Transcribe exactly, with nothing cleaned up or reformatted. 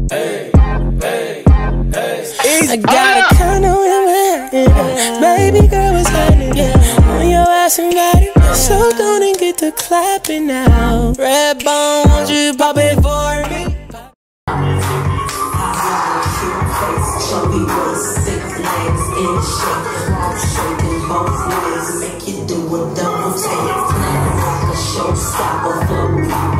Hey, hey, hey. I got a condo in Manhattan. Baby girl was hiding on your ass invited. So don't and get to clapping now. Redbone, won't you pop it for me? Chubby waist, six legs in shape, walk shaking both ways, make you do a double take. Flat like a showstopper, flow.